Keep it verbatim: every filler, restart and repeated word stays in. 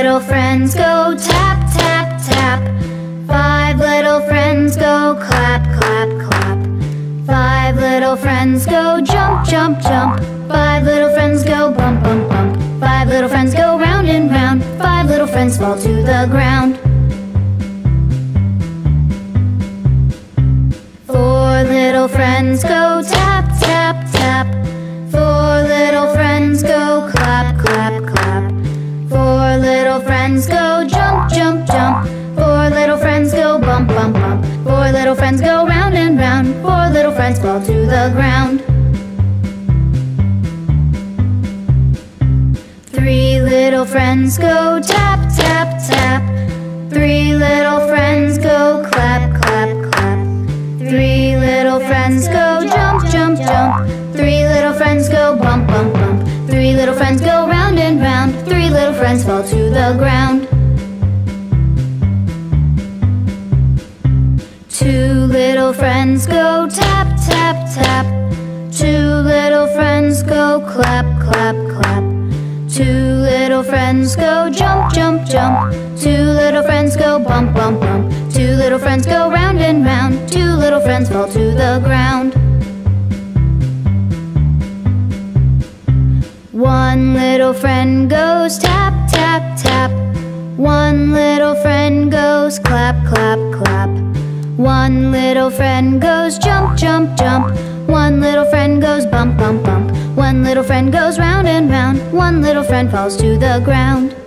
little friends go tap, tap, tap. Five little friends go clap, clap, clap. Five little friends go jump, jump, jump. Five little friends go bump, bump, bump. Five little friends go round and round. Five little friends fall to the ground. Four little friends go tap, tap, tap. Four little friends go clap, clap, clap. Four little friends go jump, jump, jump. Four little friends go bump, bump, bump. Four little friends go round and round. Four little friends fall to the ground. Three little friends go tap, tap, tap. Three little friends go clap, clap, clap. Three little friends go jump, jump, jump. Three little friends go bump, bump, bump. Three little friends go round and round. Three little friends fall to the ground. Two little friends go tap, tap, tap. Two little friends go clap, clap, clap. Two little friends go jump, jump, jump. Two little friends go bump, bump, bump. Two little friends go round and round. Two little friends fall to the ground. One little friend goes tap, tap, tap. One little friend goes clap, clap, clap. One little friend goes jump, jump, jump. One little friend goes bump, bump, bump. One little friend goes round and round. One little friend falls to the ground.